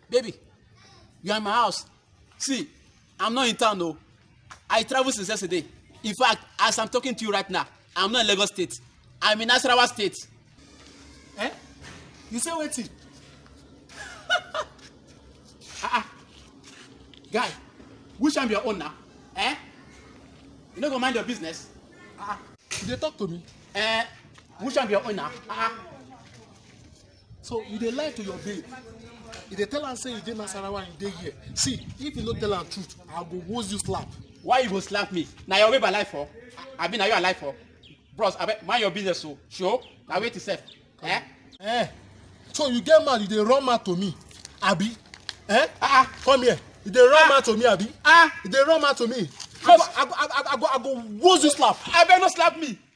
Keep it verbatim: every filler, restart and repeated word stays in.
Baby, you are in my house. See, I'm not in town, no. I traveled since yesterday. In fact, as I'm talking to you right now, I'm not in Lagos State. I'm in Nasarawa State. Eh? You say wetin? Ah, uh-uh. Guy, which one be your own now? Eh? You no go mind your business? Ah, uh-uh. You dey talk to me? Eh? Which one be your own now? Ah. Uh-uh. So you dey lie to your babe. You dey tell am say you dey Nasarawa and you dey here. See, if you no tell am truth, I go woz you slap. Why you go slap me? Na your babe alive for? I mean, na you alive for? Bros, I bet mind your business so. Sure? Na wait yourself. Eh? Eh? So you get mad, you dey run mad to me, abi? Eh? Ah, uh-uh. Come here. You dey run uh, mad to me, abi? Ah, uh, you dey run mad to me. I go, I go, I go, I go, I go woz you slap. I bet no slap me.